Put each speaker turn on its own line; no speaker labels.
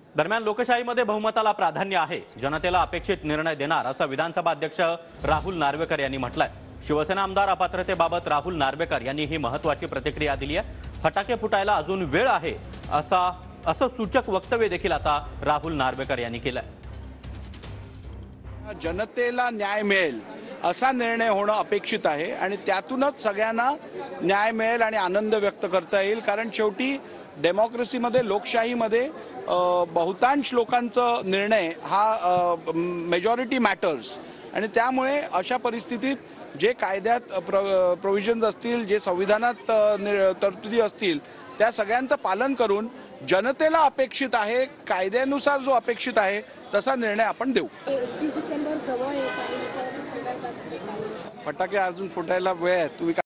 दरम्यान लोकशाहीमध्ये बहुमताला प्राधान्य आहे, जनतेला अपेक्षित निर्णय देणार असं विधानसभा अध्यक्ष राहुल नार्वेकर यांनी म्हटलंय। शिवसेना आमदार अपात्रतेबाबत राहुल नार्वेकर यांनी ही महत्त्वाची प्रतिक्रिया दिली आहे। फटाके फुटायला अजून वेळ आहे असं सूचक वक्तव्य देखील आता राहुल नार्वेकर यांनी केलंय।
जनतेला न्याय मिळेल असा निर्णय होणं अपेक्षित आहे आणि त्यातूनच सगळ्यांना न्याय मिळेल आणि आनंद व्यक्त करता येईल। कारण शेवटी डेमोक्रेसीमध्ये, लोकशाहीमध्ये बहुतांश लोकांचा निर्णय हा मेजॉरिटी मॅटर्स आणि त्यामुळे अशा परिस्थितीत जे कायद्यात प्रोव्हिजन्स असतील, जे संविधानात तरतुदी असतील, त्या सगळ्यांचं पालन करून जनतेला अपेक्षित आहे, कायद्यानुसार जो अपेक्षित आहे तसा निर्णय आपण देऊ। फटाके अजून फुटायला वेळ आहे, तुम्ही